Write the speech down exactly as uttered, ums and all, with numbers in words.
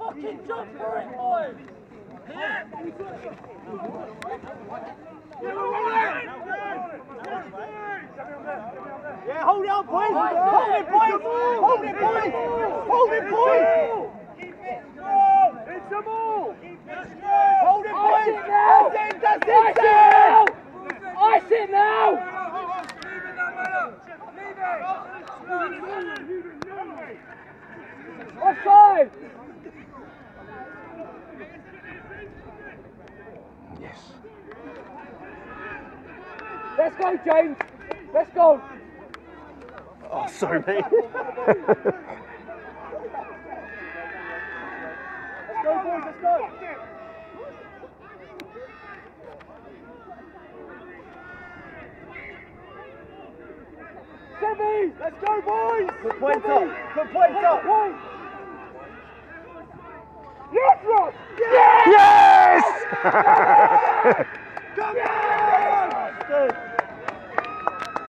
Fucking jump for it, boys! Yeah, hold it up, boys! Hold it, boys! Hold it, boys! Hold it, boys! Keep it strong! It's the ball! Keep it strong! Hold it, boys! That's it, that's it, now! Ice it now! Leave it, that man up! Leave it! Offside! Yes. Let's go, James! Let's go! Oh, sorry, mate. Let's go, boys, let's go! Seven! Let's go, boys! Put points up! Put points up! Yes, Ross! Yes!